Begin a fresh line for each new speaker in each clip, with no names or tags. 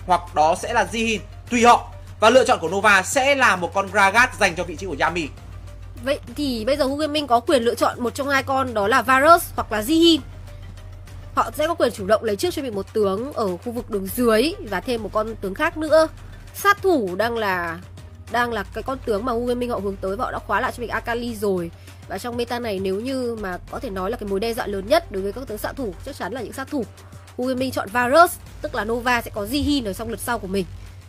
hoặc đó sẽ là Jihin, tùy họ. Và lựa chọn của Nova sẽ là một con Gragas dành cho vị trí của Yami.
Vậy thì bây giờ Hu Gaming có quyền lựa chọn một trong hai con, đó là Varus hoặc là Jihin. Họ sẽ có quyền chủ động lấy trước cho mình một tướng ở khu vực đường dưới và thêm một con tướng khác nữa. Sát thủ đang là cái con tướng mà Hu Gaming họ hướng tới, và họ đã khóa lại cho mình Akali rồi. Và trong meta này, nếu như mà có thể nói là cái mối đe dọa lớn nhất đối với các tướng xạ thủ chắc chắn là những sát thủ. Hu Gaming chọn Varus, tức là Nova sẽ có Jihin ở trong lượt sau của mình.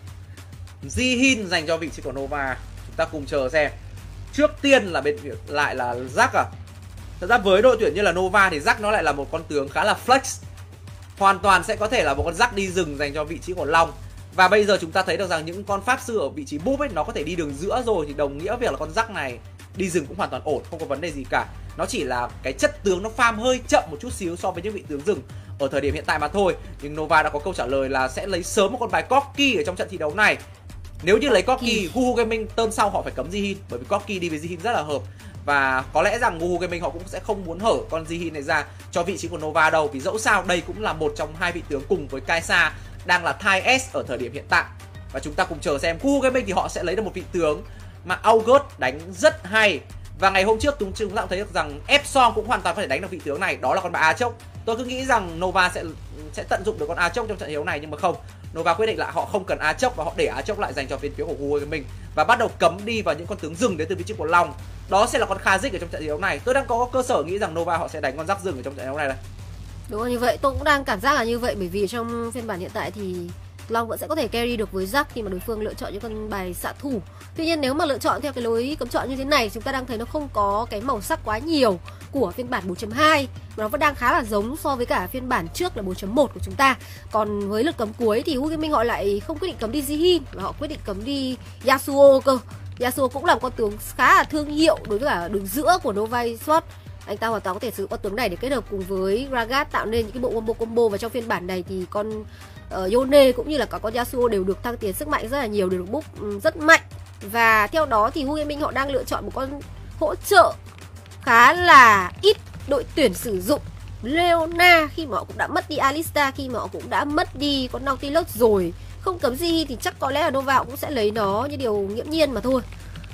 Jihin dành cho vị trí của Nova. Chúng ta cùng chờ xem. Trước tiên là bên lại là Jack à. Thật ra với đội tuyển như là Nova thì Jack nó lại là một con tướng khá là flex. Hoàn toàn sẽ có thể là một con Jack đi rừng dành cho vị trí của Long. Và bây giờ chúng ta thấy được rằng những con pháp sư ở vị trí búp ấy nó có thể đi đường giữa rồi, thì đồng nghĩa việc là con Jack này đi rừng cũng hoàn toàn ổn, không có vấn đề gì cả. Nó chỉ là cái chất tướng nó farm hơi chậm một chút xíu so với những vị tướng rừng ở thời điểm hiện tại mà thôi. Nhưng Nova đã có câu trả lời là sẽ lấy sớm một con bài Corki ở trong trận thi đấu này. Nếu như lấy Corki, Hu Gaming turn sau họ phải cấm Jihin, bởi vì Corki đi với Jihin rất là hợp. Và có lẽ rằng Hu Gaming họ cũng sẽ không muốn hở con Jihin này ra cho vị trí của Nova đâu, vì dẫu sao đây cũng là một trong hai vị tướng cùng với Kaisa đang là Thai S ở thời điểm hiện tại. Và chúng ta cùng chờ xem Hu Gaming thì họ sẽ lấy được một vị tướng mà August đánh rất hay. Và ngày hôm trước chúng ta thấy được rằng Epson cũng hoàn toàn có thể đánh được vị tướng này, đó là con bà Aatrox. Tôi cứ nghĩ rằng Nova sẽ tận dụng được con Aatrox trong trận đấu này, nhưng mà không. Nova quyết định là họ không cần Aatrox và họ để Aatrox lại dành cho bên phía của Hu Gaming và bắt đầu cấm đi vào những con tướng rừng đến từ vị trí của Long. Đó sẽ là con Kha'Zix ở trong trận đấu này. Tôi đang có cơ sở nghĩ rằng Nova họ sẽ đánh con rắc rừng ở trong trận đấu này.
Đúng rồi, như vậy tôi cũng đang cảm giác là như vậy, bởi vì trong phiên bản hiện tại thì Long vẫn sẽ có thể carry được với Jack khi mà đối phương lựa chọn những con bài xạ thủ. Tuy nhiên nếu mà lựa chọn theo cái lối cấm chọn như thế này, chúng ta đang thấy nó không có cái màu sắc quá nhiều của phiên bản 4.2, mà nó vẫn đang khá là giống so với cả phiên bản trước là 4.1 của chúng ta. Còn với lượt cấm cuối thì Hu Gaming họ lại không quyết định cấm đi Jihin, mà họ quyết định cấm đi Yasuo cơ. Yasuo cũng là một con tướng khá là thương hiệu đối với cả đường giữa của Nova Esports. Anh ta hoàn toàn có thể sử dụng con tướng này để kết hợp cùng với Gragas tạo nên những cái bộ combo. Và trong phiên bản này thì con Yone cũng như là cả con Yasuo đều được thăng tiến sức mạnh rất là nhiều, đều được buff rất mạnh. Và theo đó thì Hu Gaming họ đang lựa chọn một con hỗ trợ khá là ít đội tuyển sử dụng, Leona, khi mà họ cũng đã mất đi Alistar, khi mà họ cũng đã mất đi con Nautilus rồi. Không cấm gì thì chắc có lẽ là Nova cũng sẽ lấy nó như điều nghiễm nhiên mà thôi.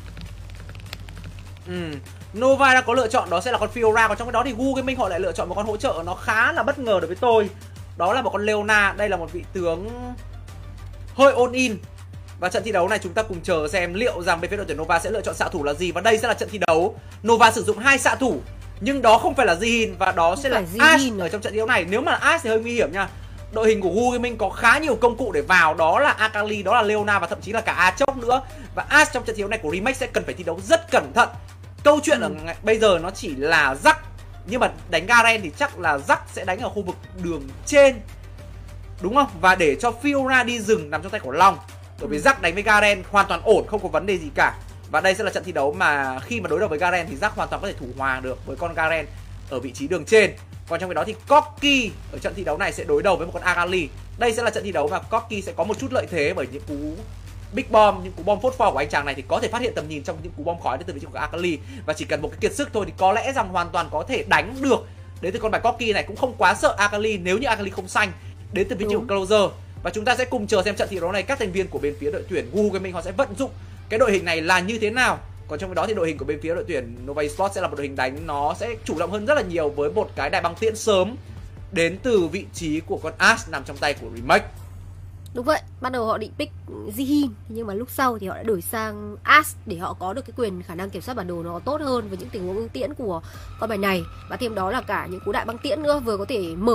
Nova đã có lựa chọn đó sẽ là con Fiora, còn trong cái đó thì Hu Gaming họ lại lựa chọn một con hỗ trợ nó khá là bất ngờ đối với tôi. Đó là một con Leona, đây là một vị tướng hơi all in. Và trận thi đấu này chúng ta cùng chờ xem liệu rằng bên phía đội tuyển Nova sẽ lựa chọn xạ thủ là gì. Và đây sẽ là trận thi đấu Nova sử dụng hai xạ thủ, nhưng đó không phải là Jihin và đó sẽ là Ash ở trong trận thi đấu này. Nếu mà là Ash thì hơi nguy hiểm nha. Đội hình của Hu Gaming có khá nhiều công cụ để vào, đó là Akali, đó là Leona và thậm chí là cả Aatrox nữa. Và Ash trong trận thi đấu này của Remake sẽ cần phải thi đấu rất cẩn thận. Câu chuyện ở bây giờ nó chỉ là Jack, nhưng mà đánh Garen thì chắc là Jack sẽ đánh ở khu vực đường trên, đúng không? Và để cho Fiora đi rừng nằm trong tay của Long. Bởi vì Jack đánh với Garen hoàn toàn ổn, không có vấn đề gì cả. Và đây sẽ là trận thi đấu mà khi mà đối đầu với Garen thì Jack hoàn toàn có thể thủ hòa được với con Garen ở vị trí đường trên. Còn trong cái đó thì Corki ở trận thi đấu này sẽ đối đầu với một con Akali. Đây sẽ là trận thi đấu mà Corki sẽ có một chút lợi thế bởi những cú Big Bomb, những cú bom phốt pho của anh chàng này thì có thể phát hiện tầm nhìn trong những cú bom khói đến từ vị trí của Akali. Và chỉ cần một cái kiệt sức thôi thì có lẽ rằng hoàn toàn có thể đánh được. Đến từ con bài Corki này cũng không quá sợ Akali nếu như Akali không xanh đến từ vị trí của Closer. Và chúng ta sẽ cùng chờ xem trận thi đấu này các thành viên của bên phía đội tuyển Hu Gaming họ sẽ vận dụng cái đội hình này là như thế nào. Còn trong cái đó thì đội hình của bên phía đội tuyển Nova Esports sẽ là một đội hình đánh nó sẽ chủ động hơn rất là nhiều với một cái đại băng tiễn sớm đến từ vị trí của con Ash nằm trong tay của Remake.
Đúng vậy, ban đầu họ định pick Jihin, nhưng mà lúc sau thì họ đã đổi sang Ash để họ có được cái quyền khả năng kiểm soát bản đồ nó tốt hơn với những tình huống ưu tiễn của con bài này. Và thêm đó là cả những cú đại băng tiễn nữa, vừa có thể mở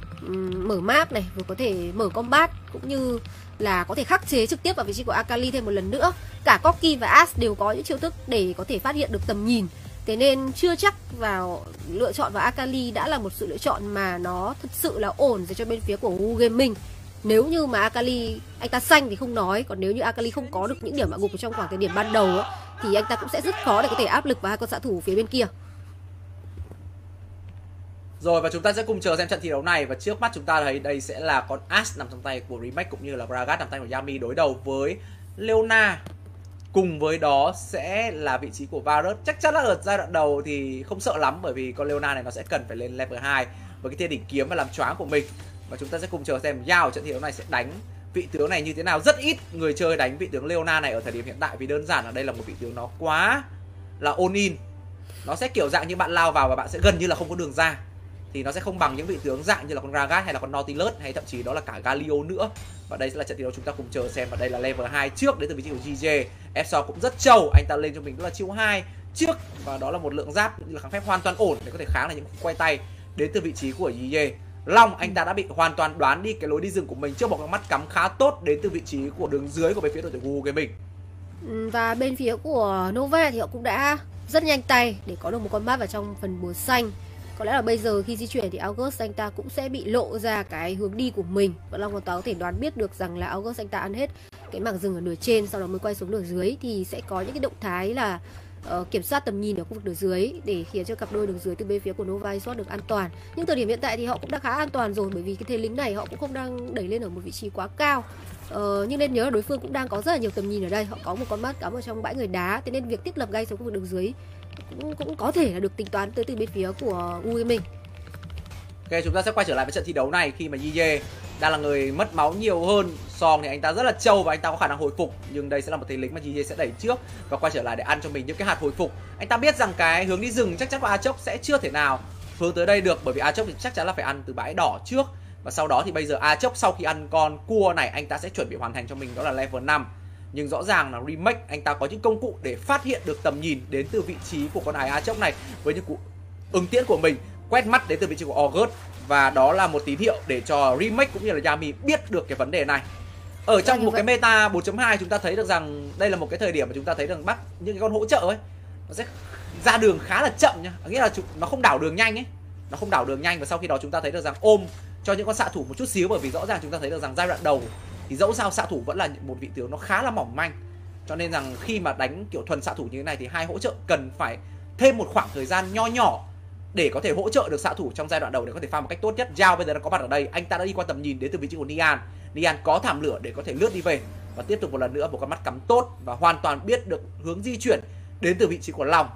map này, vừa có thể mở combat, cũng như là có thể khắc chế trực tiếp vào vị trí của Akali thêm một lần nữa. Cả Corki và Ash đều có những chiêu thức để có thể phát hiện được tầm nhìn. Thế nên chưa chắc vào lựa chọn vào Akali đã là một sự lựa chọn mà nó thật sự là ổn dành cho bên phía của Hu Gaming. Nếu như mà Akali anh ta xanh thì không nói, còn nếu như Akali không có được những điểm hạ gục trong khoảng thời điểm ban đầu ấy, thì anh ta cũng sẽ rất khó để có thể áp lực vào hai con xạ thủ phía bên kia.
Rồi, và chúng ta sẽ cùng chờ xem trận thi đấu này. Và trước mắt chúng ta thấy đây sẽ là con Ash nằm trong tay của Remake cũng như là Gragas nằm tay của Yami đối đầu với Leona. Cùng với đó sẽ là vị trí của Varus. Chắc chắn là ở giai đoạn đầu thì không sợ lắm, bởi vì con Leona này nó sẽ cần phải lên level 2 với cái thiên đỉnh kiếm và làm choáng của mình. Và chúng ta sẽ cùng chờ xem Yao trận thi đấu này sẽ đánh vị tướng này như thế nào. Rất ít người chơi đánh vị tướng Leona này ở thời điểm hiện tại vì đơn giản là đây là một vị tướng nó quá là all in. Nó sẽ kiểu dạng như bạn lao vào và bạn sẽ gần như là không có đường ra. Thì nó sẽ không bằng những vị tướng dạng như là con Gragas hay là con Nautilus hay thậm chí đó là cả Galio nữa. Và đây sẽ là trận thi đấu chúng ta cùng chờ xem. Và đây là level 2 trước đến từ vị trí của GJ. Epson cũng rất trâu, anh ta lên cho mình đó là chiêu 2 trước và đó là một lượng giáp cũng như là kháng phép hoàn toàn ổn để có thể kháng lại những quay tay đến từ vị trí của GJ. Long anh ta đã bị hoàn toàn đoán đi cái lối đi rừng của mình trước một con mắt cắm khá tốt đến từ vị trí của đường dưới của bên phía đội tuyển Google Gaming.
Và bên phía của Nova thì họ cũng đã rất nhanh tay để có được một con mắt vào trong phần bùa xanh. Có lẽ là bây giờ khi di chuyển thì August anh ta cũng sẽ bị lộ ra cái hướng đi của mình. Và Long hoàn toàn có thể đoán biết được rằng là August anh ta ăn hết cái mảng rừng ở nửa trên, sau đó mới quay xuống nửa dưới. Thì sẽ có những cái động thái là kiểm soát tầm nhìn ở khu vực nửa dưới để khiến cho cặp đôi đường dưới từ bên phía của Nova Sword được an toàn. Nhưng thời điểm hiện tại thì họ cũng đã khá an toàn rồi, bởi vì cái thế lính này họ cũng không đang đẩy lên ở một vị trí quá cao. Nhưng nên nhớ là đối phương cũng đang có rất là nhiều tầm nhìn ở đây. Họ có một con mắt cắm ở trong bãi người đá, thế nên việc thiết lập ngay xuống khu vực đường dưới cũng có thể là được tính toán tới từ bên phía của UE mình.
Ok, chúng ta sẽ quay trở lại với trận thi đấu này khi mà Yiye đang là người mất máu nhiều hơn. Song thì anh ta rất là trâu và anh ta có khả năng hồi phục, nhưng đây sẽ là một thế lính mà Yiye sẽ đẩy trước và quay trở lại để ăn cho mình những cái hạt hồi phục. Anh ta biết rằng cái hướng đi rừng chắc chắn của Aatrox sẽ chưa thể nào hướng tới đây được, bởi vì Aatrox thì chắc chắn là phải ăn từ bãi đỏ trước. Và sau đó thì bây giờ Aatrox sau khi ăn con cua này anh ta sẽ chuẩn bị hoàn thành cho mình đó là level 5. Nhưng rõ ràng là Remake anh ta có những công cụ để phát hiện được tầm nhìn đến từ vị trí của con ải Aatrox này với những cú ứng tiễn của mình, quét mắt đến từ vị trí của August. Và đó là một tín hiệu để cho Remake cũng như là Yami biết được cái vấn đề này. Ở trong một cái meta 4.2 chúng ta thấy được rằng đây là một cái thời điểm mà chúng ta thấy rằng bắt những cái con hỗ trợ ấy nó sẽ ra đường khá là chậm nha. Nghĩa là nó không đảo đường nhanh ấy. Nó không đảo đường nhanh và sau khi đó chúng ta thấy được rằng ôm cho những con xạ thủ một chút xíu, bởi vì rõ ràng chúng ta thấy được rằng giai đoạn đầu thì dẫu sao xạ thủ vẫn là một vị tướng nó khá là mỏng manh. Cho nên rằng khi mà đánh kiểu thuần xạ thủ như thế này thì hai hỗ trợ cần phải thêm một khoảng thời gian nho nhỏ để có thể hỗ trợ được xạ thủ trong giai đoạn đầu để có thể farm một cách tốt nhất. Giao bây giờ đã có mặt ở đây, anh ta đã đi qua tầm nhìn đến từ vị trí của Nian. Nian có thảm lửa để có thể lướt đi về và tiếp tục một lần nữa một con mắt cắm tốt và hoàn toàn biết được hướng di chuyển đến từ vị trí của Long.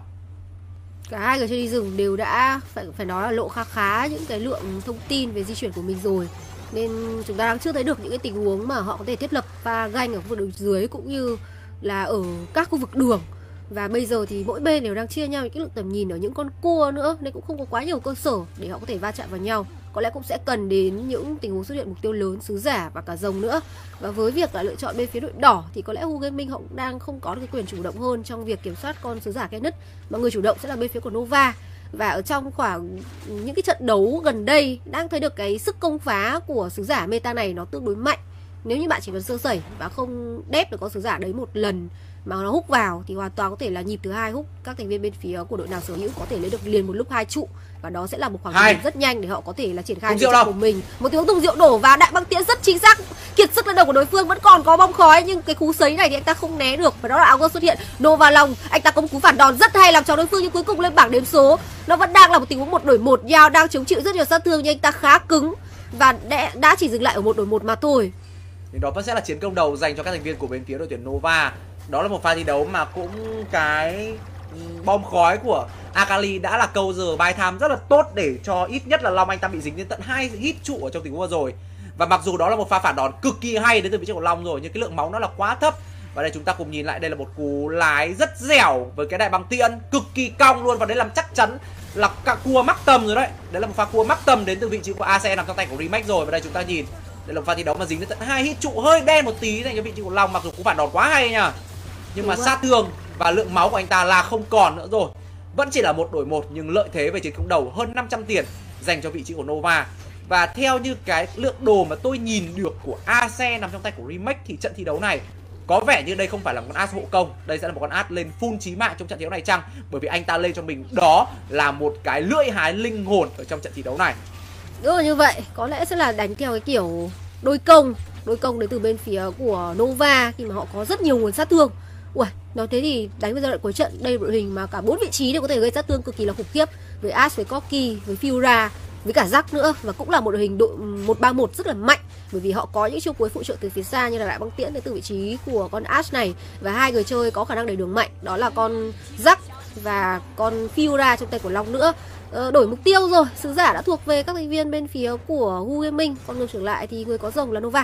Cả hai người chơi đi rừng đều đã phải nói là lộ khá những cái lượng thông tin về di chuyển của mình rồi, nên chúng ta đang chưa thấy được những cái tình huống mà họ có thể thiết lập pha ganh ở khu vực đường dưới cũng như là ở các khu vực đường. Và bây giờ thì mỗi bên đều đang chia nhau những cái lượng tầm nhìn ở những con cua nữa, nên cũng không có quá nhiều cơ sở để họ có thể va chạm vào nhau. Có lẽ cũng sẽ cần đến những tình huống xuất hiện mục tiêu lớn, sứ giả và cả rồng nữa. Và với việc là lựa chọn bên phía đội đỏ thì có lẽ Hu Gaming họ cũng đang không có được cái quyền chủ động hơn trong việc kiểm soát con sứ giả Kenneth, mà người chủ động sẽ là bên phía của Nova. Và ở trong khoảng những cái trận đấu gần đây đang thấy được cái sức công phá của sứ giả meta này nó tương đối mạnh. Nếu như bạn chỉ cần sơ sẩy và không đép được con sứ giả đấy một lần mà nó hút vào thì hoàn toàn có thể là nhịp thứ hai hút các thành viên bên phía của đội nào sở hữu có thể lấy được liền một lúc 2 trụ, và đó sẽ là một khoảng thời gian rất nhanh để họ có thể là triển khai chiến của mình. Một tiếng thùng rượu đổ vào, đại băng tiễn rất chính xác, kiệt sức lên đầu của đối phương, vẫn còn có bong khói nhưng cái cú sấy này thì anh ta không né được, và đó là August xuất hiện. Nova Long anh ta có một cú phản đòn rất hay làm cho đối phương, nhưng cuối cùng lên bảng đếm số nó vẫn đang là một tình huống 1 đổi 1. Yao đang chống chịu rất nhiều sát thương nhưng anh ta khá cứng và đã chỉ dừng lại ở 1 đổi 1 mà thôi.
Thì đó vẫn sẽ là chiến công đầu dành cho các thành viên của bên phía đội tuyển Nova. Đó là một pha thi đấu mà cũng cái bom khói của Akali đã là câu giờ buy time rất là tốt để cho ít nhất là Long anh ta bị dính đến tận 2 hit trụ ở trong tình huống vừa rồi. Và mặc dù đó là một pha phản đòn cực kỳ hay đến từ vị trí của Long rồi, nhưng cái lượng máu nó là quá thấp. Và đây chúng ta cùng nhìn lại, đây là một cú lái rất dẻo với cái đại băng tiễn cực kỳ cong luôn, và đấy làm chắc chắn là cả cua mắc tầm rồi đấy. Đấy là một pha cua mắc tầm đến từ vị trí của AC nằm trong tay của Remake rồi. Và đây chúng ta nhìn, đây là một pha thi đấu mà dính đến tận 2 hit trụ hơi đen một tí này cái vị trí của Long, mặc dù cú phản đòn quá hay nha. Nhưng mà sát thương và lượng máu của anh ta là không còn nữa rồi. Vẫn chỉ là 1 đổi 1 nhưng lợi thế về chiến công đầu hơn 500 tiền dành cho vị trí của Nova. Và theo như cái lượng đồ mà tôi nhìn được của AC nằm trong tay của Remake thì trận thi đấu này có vẻ như đây không phải là một con As hộ công. Đây sẽ là một con As lên full chí mạng trong trận thi đấu này chăng? Bởi vì anh ta lên cho mình đó là một cái lưỡi hái linh hồn ở trong trận thi đấu này.
Đúng là như vậy, có lẽ sẽ là đánh theo cái kiểu đôi công đến từ bên phía của Nova khi mà họ có rất nhiều nguồn sát thương. Ui, nói thế thì đánh vào giai đoạn cuối trận, đây là đội hình mà cả 4 vị trí đều có thể gây sát thương cực kỳ là khủng khiếp, với Ash, với Corki, với Fiora, với cả Jack nữa, và cũng là một đội hình đội 1-3-1 rất là mạnh, bởi vì họ có những chiêu cuối phụ trợ từ phía xa như là đại băng tiễn đến từ vị trí của con Ash này, và hai người chơi có khả năng đẩy đường mạnh, đó là con Jack và con Fiora trong tay của Long nữa. Đổi mục tiêu rồi, sứ giả đã thuộc về các thành viên bên phía của Hu Gaming, còn ngược trở lại thì người có rồng là Nova.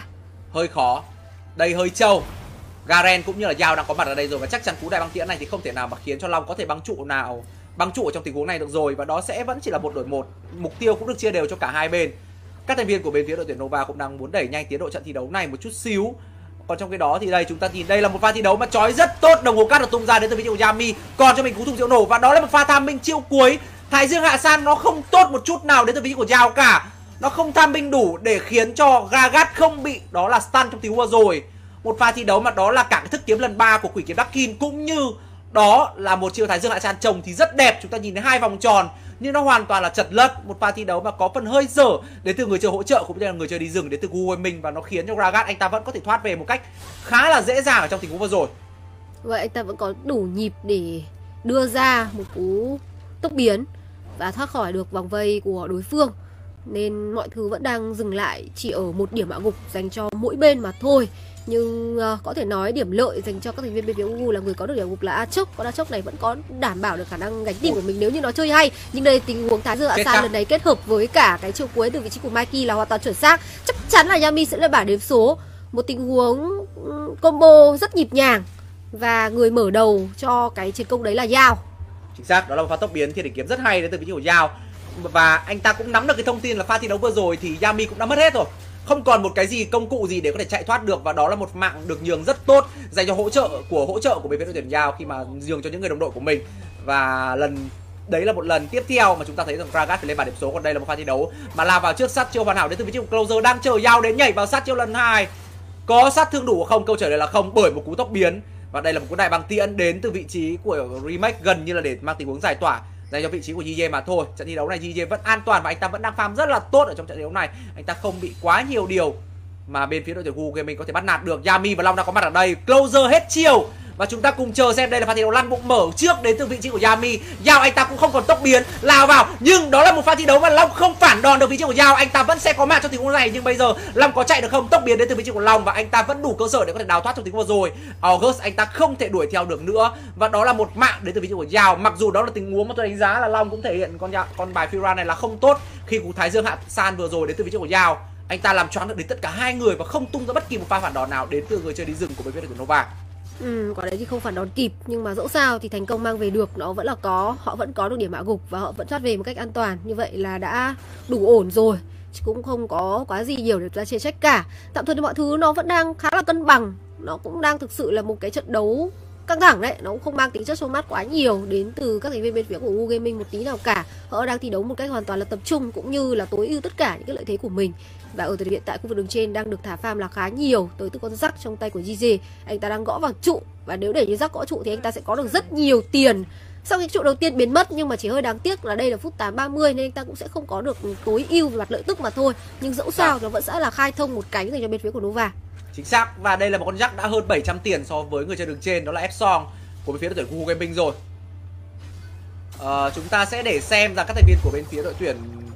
hơi khó. Đây hơi trâu. Garen cũng như là Yao đang có mặt ở đây rồi, và chắc chắn cú đại băng tiễn này thì không thể nào mà khiến cho Long có thể băng trụ ở trong tình huống này được rồi, và đó sẽ vẫn chỉ là 1 đổi 1. Mục tiêu cũng được chia đều cho cả hai bên. Các thành viên của bên phía đội tuyển Nova cũng đang muốn đẩy nhanh tiến độ trận thi đấu này một chút xíu. Còn trong cái đó thì đây chúng ta nhìn đây là một pha thi đấu mà chói rất tốt, đồng hồ cát được tung ra đến từ vị trí của Yami, còn cho mình cú thùng rượu nổ, và đó là một pha tham minh chiêu cuối. Thái Dương Hạ San nó không tốt một chút nào đến từ vị trí của Yao cả. Nó không tham minh đủ để khiến cho Gragas không bị đó là stun trong tình huống vừa rồi. Một pha thi đấu mà đó là cả cái thức kiếm lần 3 của quỷ kiếm Dakin, cũng như đó là một chiêu Thái Dương Hạ San trồng thì rất đẹp. Chúng ta nhìn thấy 2 vòng tròn nhưng nó hoàn toàn là chật lất. Một pha thi đấu mà có phần hơi dở đến từ người chơi hỗ trợ cũng như là người chơi đi rừng đến từ Gu mình, và nó khiến cho Gragas anh ta vẫn có thể thoát về một cách khá là dễ dàng ở trong tình huống vừa rồi.
Vậy anh ta vẫn có đủ nhịp để đưa ra một cú tốc biến và thoát khỏi được vòng vây của đối phương, nên mọi thứ vẫn đang dừng lại chỉ ở một điểm hạ gục dành cho mỗi bên mà thôi. Nhưng có thể nói điểm lợi dành cho các thành viên bên phía Ugu là người có được điểm gục là Aatrox. Còn Aatrox này vẫn có đảm bảo được khả năng gánh team của mình nếu như nó chơi hay. Nhưng đây tình huống Thái Dương Hạ San lần này kết hợp với cả cái chiều cuối từ vị trí của Mikey là hoàn toàn chuẩn xác. Chắc chắn là Yami sẽ là bảng đếm số. Một tình huống combo rất nhịp nhàng, và người mở đầu cho cái chiến công đấy là Yao.
Chính xác, đó là một pha tốc biến thiên đỉnh kiếm rất hay đến từ vị trí của Yao. Và anh ta cũng nắm được cái thông tin là pha thi đấu vừa rồi thì Yami cũng đã mất hết rồi, không còn một cái gì công cụ gì để có thể chạy thoát được, và đó là một mạng được nhường rất tốt dành cho hỗ trợ của bên phía đội tuyển Yao khi mà nhường cho những người đồng đội của mình. Và đấy là một lần tiếp theo mà chúng ta thấy rằng Gragas phải lên bàn điểm số. Còn đây là một pha thi đấu mà lao vào trước sát chiêu hoàn hảo đến từ vị trí của Closer, đang chờ Yao đến nhảy vào sát chiêu lần 2. Có sát thương đủ không? Câu trả lời là không, bởi một cú tốc biến. Và đây là một cú đại băng tiễn đến từ vị trí của Remake, gần như là để mang tình huống giải tỏa dành cho vị trí của JJ mà thôi. Trận thi đấu này JJ vẫn an toàn và anh ta vẫn đang farm rất là tốt ở trong trận thi đấu này. Anh ta không bị quá nhiều điều mà bên phía đội tuyển Gu Gaming có thể bắt nạt được. Yami và Long đang có mặt ở đây. Closer hết chiều. Và chúng ta cùng chờ xem đây là pha thi đấu lăn bụng mở trước đến từ vị trí của Yami. Yao anh ta cũng không còn tốc biến, lao vào, nhưng đó là một pha thi đấu mà Long không phản đòn được vị trí của Yao. Anh ta vẫn sẽ có mạng trong tình huống này, nhưng bây giờ Long có chạy được không? Tốc biến đến từ vị trí của Long và anh ta vẫn đủ cơ sở để có thể đào thoát trong tình huống vừa rồi. August anh ta không thể đuổi theo được nữa, và đó là một mạng đến từ vị trí của Yao. Mặc dù đó là tình huống mà tôi đánh giá là Long cũng thể hiện con bài Fiora này là không tốt khi cú Thái Dương Hạ San vừa rồi đến từ vị trí của Yao. Anh ta làm choáng được đến tất cả hai người và không tung ra bất kỳ một pha phản đòn nào đến từ người chơi đi rừng của bên phía đội tuyển Nova.
Quả đấy thì không phản đòn kịp, nhưng mà dẫu sao thì thành công mang về được nó vẫn là có, họ vẫn có được điểm hạ gục và họ vẫn thoát về một cách an toàn. Như vậy là đã đủ ổn rồi, chứ cũng không có quá gì nhiều để ra chê trách cả. Tạm thời thì mọi thứ nó vẫn đang khá là cân bằng, nó cũng đang thực sự là một cái trận đấu căng thẳng đấy, nó cũng không mang tính chất show mát quá nhiều đến từ các thành viên bên phía của Gu Gaming một tí nào cả. Họ đang thi đấu một cách hoàn toàn là tập trung cũng như là tối ưu tất cả những cái lợi thế của mình. Và ở thời điểm hiện tại khu vực đường trên đang được thả farm là khá nhiều tới từ con rắc trong tay của JJ. Anh ta đang gõ vào trụ, và nếu để như rắc gõ trụ thì anh ta sẽ có được rất nhiều tiền. Sau khi trụ đầu tiên biến mất, nhưng mà chỉ hơi đáng tiếc là đây là phút 8:30 nên anh ta cũng sẽ không có được tối ưu về mặt lợi tức mà thôi. Nhưng dẫu sao nó vẫn sẽ là khai thông một cánh dành cho bên phía của Nova.
Chính xác, và đây là một con rắc đã hơn 700 tiền so với người chơi đường trên, đó là Epson của bên phía đội tuyển Gu Gaming rồi. Chúng ta sẽ để xem rằng các thành viên của bên phía đội tuyển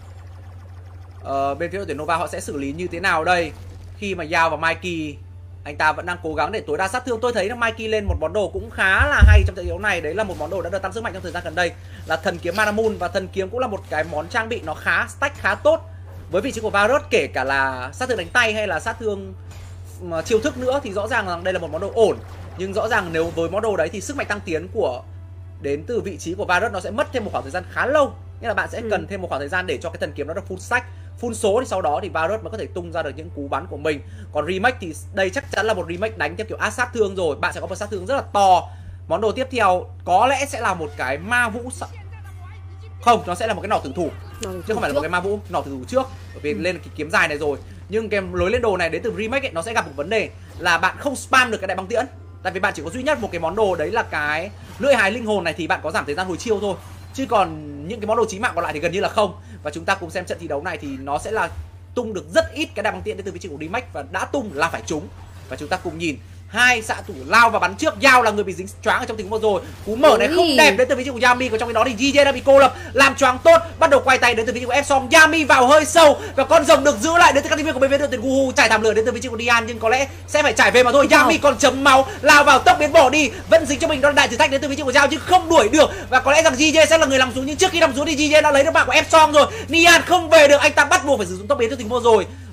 Nova họ sẽ xử lý như thế nào đây, khi mà Yao và Mikey anh ta vẫn đang cố gắng để tối đa sát thương. Tôi thấy là Mikey lên một món đồ cũng khá là hay trong trận đấu này, đấy là một món đồ đã được tăng sức mạnh trong thời gian gần đây, là thần kiếm Mana Moon, và thần kiếm cũng là một cái món trang bị nó khá stack khá tốt với vị trí của Varus, kể cả là sát thương đánh tay hay là sát thương chiêu thức nữa thì rõ ràng rằng đây là một món đồ ổn. Nhưng rõ ràng nếu với món đồ đấy thì sức mạnh tăng tiến của đến từ vị trí của Varus nó sẽ mất thêm một khoảng thời gian khá lâu, nghĩa là bạn sẽ cần thêm một khoảng thời gian để cho cái thần kiếm nó được full stack, full số, thì sau đó thì Varus mới có thể tung ra được những cú bắn của mình. Còn remake thì đây chắc chắn là một remake đánh theo kiểu áp sát thương rồi, bạn sẽ có một sát thương rất là to. Món đồ tiếp theo có lẽ sẽ là một cái ma vũ không, nó sẽ là một cái nỏ tử thủ chứ không phải là một cái ma vũ, nỏ tử thủ trước, bởi vì lên cái kiếm dài này rồi. Nhưng cái lối lên đồ này đến từ remake ấy, nó sẽ gặp một vấn đề là bạn không spam được cái đại băng tiễn, tại vì bạn chỉ có duy nhất một cái món đồ đấy là cái lưỡi hái linh hồn này, thì bạn có giảm thời gian hồi chiêu thôi, chứ còn những cái món đồ chí mạng còn lại thì gần như là không. Và chúng ta cùng xem trận thi đấu này thì nó sẽ là tung được rất ít cái đại băng tiễn đến từ vị trí của remake, và đã tung là phải trúng. Và chúng ta cùng nhìn hai xạ thủ lao và bắn trước. Yao là người bị dính choáng ở trong tình huống vừa rồi, cú mở này không đẹp đến từ vị trí của Yami. Còn trong cái đó thì JJ đã bị cô lập, làm choáng tốt, bắt đầu quay tay đến từ vị trí của Epson. Yami vào hơi sâu và con rồng được giữ lại đến từ các thành viên của bên phía đội tuyển Gu. Trải thảm lửa đến từ vị trí của Dian, nhưng có lẽ sẽ phải trải về mà thôi. Yami còn chấm máu, lao vào tốc biến bỏ đi, vẫn dính cho mình đó là đại thử thách đến từ vị trí của Yao, chứ không đuổi được. Và có lẽ rằng JJ sẽ là người nằm xuống, nhưng trước khi nằm xuống thì JJ đã lấy được mạng của Epson rồi. Nian không về được, anh ta bắt buộc phải sử dụng tốc biến trong tình huống vừa rồi.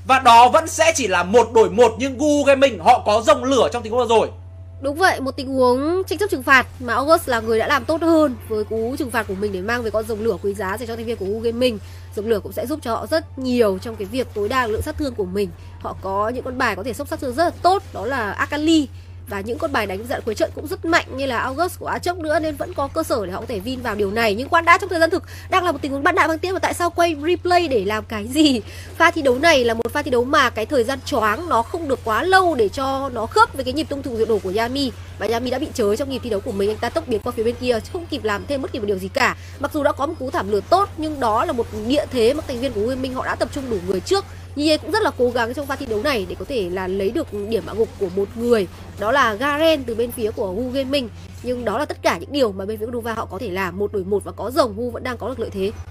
Và đó vẫn sẽ chỉ là 1 đổi 1, nhưng Gu Gaming họ có rồng lửa trong tình huống vừa rồi.
Đúng vậy, một tình huống tranh chấp trừng phạt mà August là người đã làm tốt hơn với cú trừng phạt của mình để mang về con rồng lửa quý giá dành cho thành viên của Gu Gaming. Rồng lửa cũng sẽ giúp cho họ rất nhiều trong cái việc tối đa lượng sát thương của mình. Họ có những con bài có thể sốc sát thương rất là tốt, đó là Akali. Và những con bài đánh dạn cuối trận cũng rất mạnh như là August của Aatrox nữa, nên vẫn có cơ sở để họ có thể win vào điều này. Nhưng khoan đã, trong thời gian thực đang là một tình huống bắn đại băng tiễn, và tại sao quay replay để làm cái gì? Pha thi đấu này là một pha thi đấu mà cái thời gian choáng nó không được quá lâu để cho nó khớp với cái nhịp tung thùng diệu nổ của Yami. Và Yami đã bị chới trong nhịp thi đấu của mình, anh ta tốc biến qua phía bên kia không kịp làm thêm bất kỳ một điều gì cả. Mặc dù đã có một cú thảm lửa tốt, nhưng đó là một địa thế mà thành viên của Gaming họ đã tập trung đủ người trước. Ye cũng rất là cố gắng trong pha thi đấu này để có thể là lấy được điểm hạ gục của một người, đó là Garen từ bên phía của Gu Gaming. Nhưng đó là tất cả những điều mà bên phía của Nova họ có thể làm. 1 đổi 1 và có rồng, Gu vẫn đang có được lợi thế.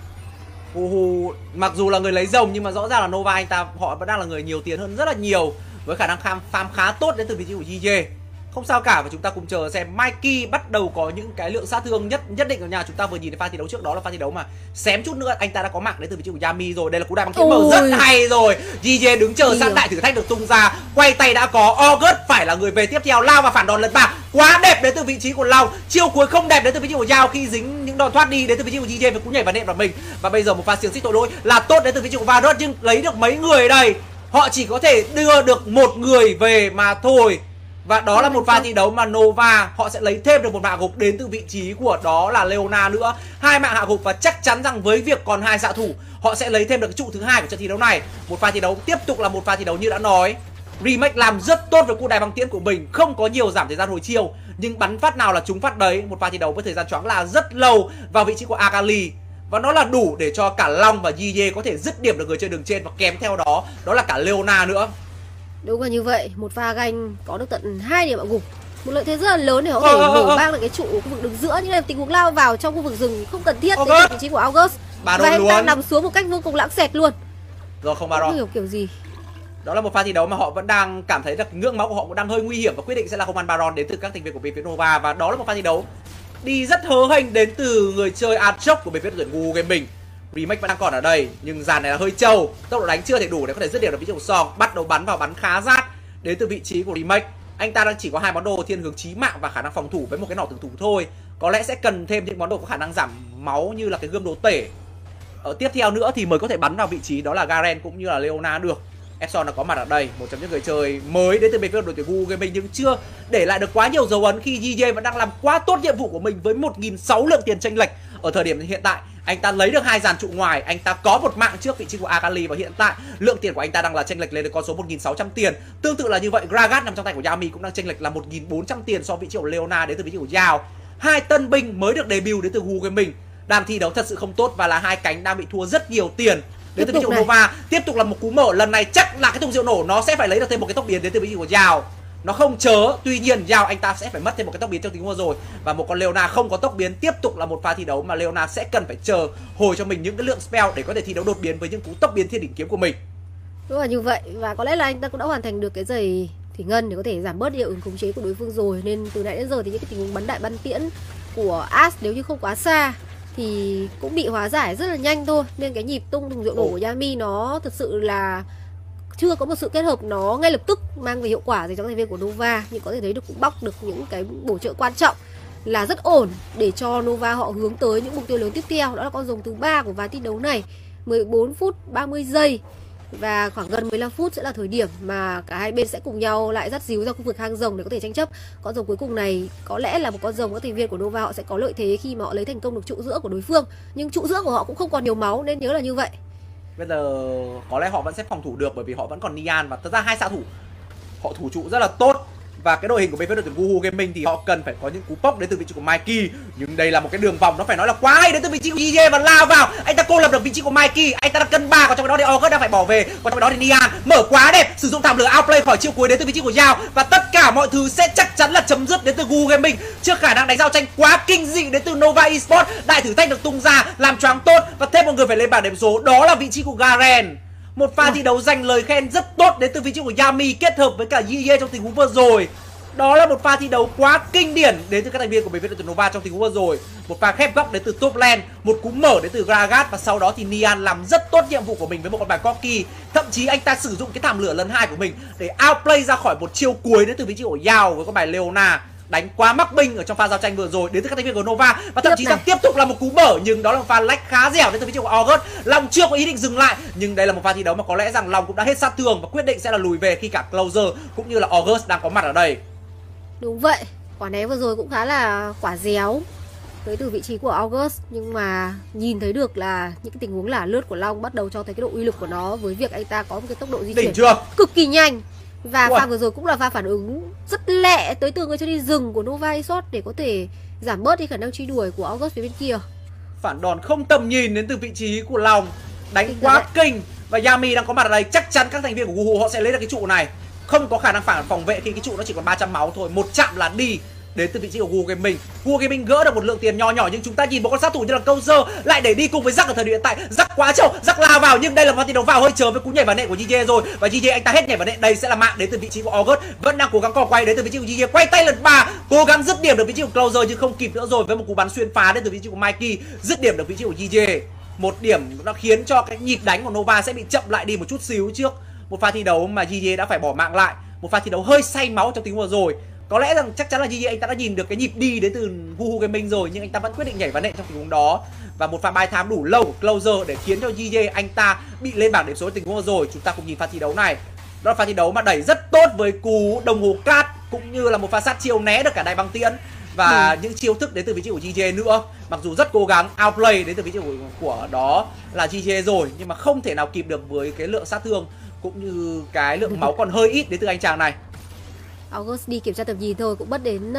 Mặc dù là người lấy rồng nhưng mà rõ ràng là Nova anh ta họ vẫn đang là người nhiều tiền hơn rất là nhiều, với khả năng farm khá tốt đến từ vị trí của JJ. Không sao cả, và chúng ta cùng chờ xem Mikey bắt đầu có những cái lượng sát thương nhất định ở nhà. Chúng ta vừa nhìn thấy pha thi đấu trước đó là pha thi đấu mà xém chút nữa anh ta đã có mạng đến từ vị trí của Yami rồi. Đây là cú đai băng tiễn mở rất hay rồi. JJ đứng chờ sẵn, đại thử thách được tung ra, quay tay đã có. August phải là người về tiếp theo, lao và phản đòn lần 3 quá đẹp đến từ vị trí của Long. Chiêu cuối không đẹp đến từ vị trí của Yao khi dính những đòn thoát đi đến từ vị trí của JJ và cú nhảy vào nệm vào mình. Và bây giờ một pha xiềng xích tội lỗi là tốt đến từ vị trí của Varus, nhưng lấy được mấy người ở đây? Họ chỉ có thể đưa được một người về mà thôi. Và đó là một pha thi đấu mà Nova họ sẽ lấy thêm được một mạng gục đến từ vị trí của đó là Leona nữa. 2 mạng hạ gục, và chắc chắn rằng với việc còn 2 xạ thủ họ sẽ lấy thêm được trụ thứ 2 của trận thi đấu này. Một pha thi đấu tiếp tục là một pha thi đấu như đã nói. Remake làm rất tốt với cú đài băng tiễn của mình, không có nhiều giảm thời gian hồi chiêu, nhưng bắn phát nào là trúng phát đấy. Một pha thi đấu với thời gian choáng là rất lâu vào vị trí của Akali. Và nó là đủ để cho cả Long và Ye có thể dứt điểm được người chơi đường trên, và kèm theo đó đó là cả Leona nữa.
Đúng là như vậy, một pha ganh có được tận 2 điểm hạ gục, một lợi thế rất là lớn để họ có thể nổ bang lại cái trụ của khu vực đường giữa. Nhưng là tình huống lao vào trong khu vực rừng không cần thiết đến vị trí của August, và anh ta nằm xuống một cách vô cùng lãng xẹt luôn.
Rồi không Baron.
Không hiểu kiểu gì.
Đó là một pha thi đấu mà họ vẫn đang cảm thấy là ngưỡng máu của họ cũng đang hơi nguy hiểm, và quyết định sẽ là không ăn Baron đến từ các thành viên của bên phía Nova. Và đó là một pha thi đấu đi rất hớ hênh đến từ người chơi Aatrox của bên phía Gu Gaming. Remake vẫn đang còn ở đây, nhưng dàn này là hơi trâu, tốc độ đánh chưa thể đủ để có thể dứt điểm được vị trí của Song. Bắt đầu bắn vào bắn khá rát đến từ vị trí của Remake. Anh ta đang chỉ có 2 món đồ thiên hướng chí mạng và khả năng phòng thủ với một cái nỏ tử thủ thôi. Có lẽ sẽ cần thêm những món đồ có khả năng giảm máu như là cái gươm đồ tể ở tiếp theo nữa thì mới có thể bắn vào vị trí đó là Garen cũng như là Leona được. Epson đã có mặt ở đây, một trong những người chơi mới đến từ bên phía đội tuyển Gu Gaming, nhưng chưa để lại được quá nhiều dấu ấn khi JJ vẫn đang làm quá tốt nhiệm vụ của mình với 1.600 lượng tiền chênh lệch ở thời điểm hiện tại. Anh ta lấy được 2 dàn trụ ngoài, anh ta có một mạng trước vị trí của Akali, và hiện tại lượng tiền của anh ta đang là chênh lệch lên được con số 1.600 tiền. Tương tự là như vậy, Gragas nằm trong tay của Yami cũng đang chênh lệch là 1.400 tiền so với vị trí của Leona đến từ vị trí của Yao. 2 tân binh mới được debut đến từ Gu Gaming đang thi đấu thật sự không tốt, và là 2 cánh đang bị thua rất nhiều tiền đến từ vị trí của Nova. Tiếp tục là một cú mở, lần này chắc là cái thùng rượu nổ nó sẽ phải lấy được thêm một cái tốc biến đến từ vị trí của Yao. Nó không chớ, tuy nhiên Yao anh ta sẽ phải mất thêm một cái tốc biến trong tình huống rồi, và một con Leona không có tốc biến. Tiếp tục là một pha thi đấu mà Leona sẽ cần phải chờ hồi cho mình những cái lượng spell để có thể thi đấu đột biến với những cú tốc biến thiên đỉnh kiếm của mình.
Đúng là như vậy, và có lẽ là anh ta cũng đã hoàn thành được cái giày thủy ngân để có thể giảm bớt hiệu ứng khống chế của đối phương rồi, nên từ nãy đến giờ thì những cái tình huống bắn đại bắn tiễn của Ash nếu như không quá xa thì cũng bị hóa giải rất là nhanh thôi, nên cái nhịp tung thùng rượu nổ của Yami nó thật sự là chưa có một sự kết hợp nó ngay lập tức mang về hiệu quả dành cho thành viên của Nova. Nhưng có thể thấy được cũng bóc được những cái bổ trợ quan trọng là rất ổn để cho Nova họ hướng tới những mục tiêu lớn tiếp theo, đó là con rồng thứ 3 của ván thi đấu này. 14 phút 30 giây và khoảng gần 15 phút sẽ là thời điểm mà cả hai bên sẽ cùng nhau lại dắt díu ra khu vực hang rồng để có thể tranh chấp. Con rồng cuối cùng này có lẽ là một con rồng các thành viên của Nova họ sẽ có lợi thế khi mà họ lấy thành công được trụ giữa của đối phương, nhưng trụ giữa của họ cũng không còn nhiều máu, nên nhớ là như vậy.
Bây giờ có lẽ họ vẫn sẽ phòng thủ được bởi vì họ vẫn còn Nian, và thật ra 2 xạ thủ họ thủ trụ rất là tốt. Và cái đội hình của bên phía đội tuyển Gu Gaming thì họ cần phải có những cú pốc đến từ vị trí của Mikey, nhưng đây là một cái đường vòng nó phải nói là quá hay đến từ vị trí của JJ, và lao vào anh ta cô lập được vị trí của Mikey. Anh ta đang cân 3, còn trong đó thì August đang phải bỏ về, còn trong đó thì Nian mở quá đẹp, sử dụng thảm lửa outplay khỏi chiêu cuối đến từ vị trí của Yao, và tất cả mọi thứ sẽ chắc chắn là chấm dứt đến từ Gu Gaming trước khả năng đánh giao tranh quá kinh dị đến từ Nova Esports. Đại thử thách được tung ra làm choáng tốt, và thêm một người phải lên bảng điểm số, đó là vị trí của Garen. Một pha thi đấu giành lời khen rất tốt đến từ vị trí của Yami kết hợp với cả Ye trong tình huống vừa rồi. Đó là một pha thi đấu quá kinh điển đến từ các thành viên của bên phía đội tuyển Nova trong tình huống vừa rồi. Một pha khép góc đến từ top lane, một cú mở đến từ Gragas, và sau đó thì Nian làm rất tốt nhiệm vụ của mình với một con bài Corki. Thậm chí anh ta sử dụng cái thảm lửa lần 2 của mình để outplay ra khỏi một chiêu cuối đến từ vị trí của Yao với con bài Leona, đánh quá mắc binh ở trong pha giao tranh vừa rồi đến từ các thành viên của Nova. Và thậm chí rằng tiếp tục là một cú mở, nhưng đó là một pha lách khá dẻo đến từ vị trí của August. Long chưa có ý định dừng lại, nhưng đây là một pha thi đấu mà có lẽ rằng Long cũng đã hết sát thương và quyết định sẽ là lùi về khi cả Closer cũng như là August đang có mặt ở đây.
Đúng vậy, quả né vừa rồi cũng khá là quả déo tới từ vị trí của August, nhưng mà nhìn thấy được là những cái tình huống lả lướt của Long bắt đầu cho thấy cái độ uy lực của nó với việc anh ta có một cái tốc độ di chuyển cực kỳ nhanh. Và pha vừa rồi cũng là pha phản ứng rất lẹ tới từ người chơi đi rừng của Nova eSports để có thể giảm bớt đi khả năng truy đuổi của August phía bên kia.
Phản đòn không tầm nhìn đến từ vị trí của Long, đánh quá kinh. Và Yami đang có mặt ở đây, chắc chắn các thành viên của Wuhu họ sẽ lấy được cái trụ này. Không có khả năng phản phòng vệ khi cái trụ nó chỉ còn 300 máu thôi, một chạm là đi. Đến từ vị trí của Gu Gaming. Gu Gaming gỡ được một lượng tiền nho nhỏ, nhưng chúng ta nhìn một con sát thủ như là Closer lại để đi cùng với Jack ở thời điểm hiện tại. Jack quá trâu, Jack lao vào, nhưng đây là một thi đấu vào hơi chờ với cú nhảy vào nện của JJ rồi. Và JJ anh ta hết nhảy vào nện, đây sẽ là mạng đến từ vị trí của August, vẫn đang cố gắng co quay đến từ vị trí của JJ, quay tay lần 3, cố gắng dứt điểm được vị trí của Closer nhưng không kịp nữa rồi, với một cú bắn xuyên phá đến từ vị trí của Mikey, dứt điểm được vị trí của JJ. Một điểm nó khiến cho cái nhịp đánh của Nova sẽ bị chậm lại đi một chút xíu trước một pha thi đấu mà JJ đã phải bỏ mạng lại, một pha thi đấu hơi say máu trong tình huống vừa rồi. Có lẽ rằng chắc chắn là JJ anh ta đã nhìn được cái nhịp đi đến từ Wuhu Gaming rồi, nhưng anh ta vẫn quyết định nhảy vào nện trong tình huống đó. Và một pha bài thám đủ lâu của Closer để khiến cho JJ anh ta bị lên bảng điểm số tình huống vừa rồi. Chúng ta cùng nhìn pha thi đấu này. Đó là pha thi đấu mà đẩy rất tốt với cú đồng hồ cát, cũng như là một pha sát chiêu né được cả đài băng tiễn và những chiêu thức đến từ vị trí của JJ nữa. Mặc dù rất cố gắng outplay đến từ vị trí của đó là JJ rồi, nhưng mà không thể nào kịp được với cái lượng sát thương cũng như cái lượng máu còn hơi ít đến từ anh chàng này.
August đi kiểm tra tầm nhìn thôi cũng mất đến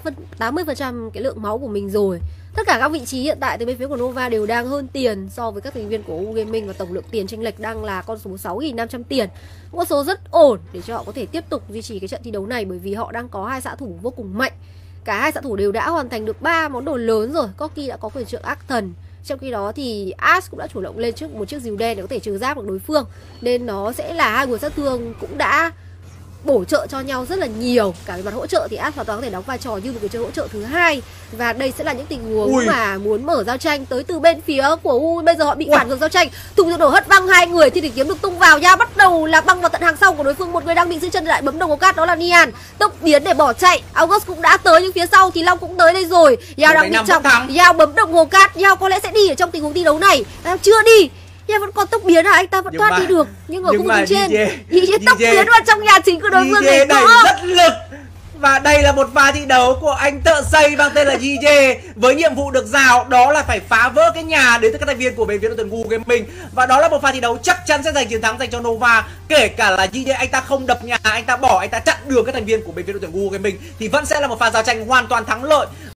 80% cái lượng máu của mình rồi. Tất cả các vị trí hiện tại từ bên phía của Nova đều đang hơn tiền so với các thành viên của U Gaming, và tổng lượng tiền chênh lệch đang là con số 6.500 tiền. Con số rất ổn để cho họ có thể tiếp tục duy trì cái trận thi đấu này, bởi vì họ đang có hai xạ thủ vô cùng mạnh. Cả hai xạ thủ đều đã hoàn thành được 3 món đồ lớn rồi. Corki đã có quyền trượng ác thần, trong khi đó thì Ash cũng đã chủ động lên trước một chiếc rìu đen để có thể trừ giáp được đối phương, nên nó sẽ là hai nguồn sát thương cũng đã bổ trợ cho nhau rất là nhiều. Cả về mặt hỗ trợ thì Ash hoàn toàn có thể đóng vai trò như một người chơi hỗ trợ thứ hai. Và đây sẽ là những tình huống mà muốn mở giao tranh tới từ bên phía của U. Bây giờ họ bị phản ngược giao tranh, thùng tự đổ hất văng hai người thì kiếm được tung vào nha, bắt đầu là băng vào tận hàng sau của đối phương. Một người đang bị giữ chân lại bấm đồng hồ cát, đó là Nian, tốc biến để bỏ chạy. August cũng đã tới, nhưng phía sau thì Long cũng tới đây rồi. Yao đang bị trọng, Yao bấm đồng hồ cát, Yao có lẽ sẽ đi ở trong tình huống thi đấu này. Yao chưa đi, nhưng vẫn còn tốc biến, anh ta vẫn thoát đi được, nhưng ở khu vực trên JJ tốc biến vào trong nhà chính của đối phương để
đẩy rất lực. Và đây là một pha thi đấu của anh thợ xây mang tên là JJ với nhiệm vụ được giao đó là phải phá vỡ cái nhà đến từ các thành viên của bên phía đội tuyển Wuhu Gaming. Và đó là một pha thi đấu chắc chắn sẽ giành chiến thắng dành cho Nova. Kể cả là JJ anh ta không đập nhà, anh ta bỏ, anh ta chặn đường các thành viên của bên phía đội tuyển Wuhu Gaming thì vẫn sẽ là một pha giao tranh hoàn toàn thắng lợi.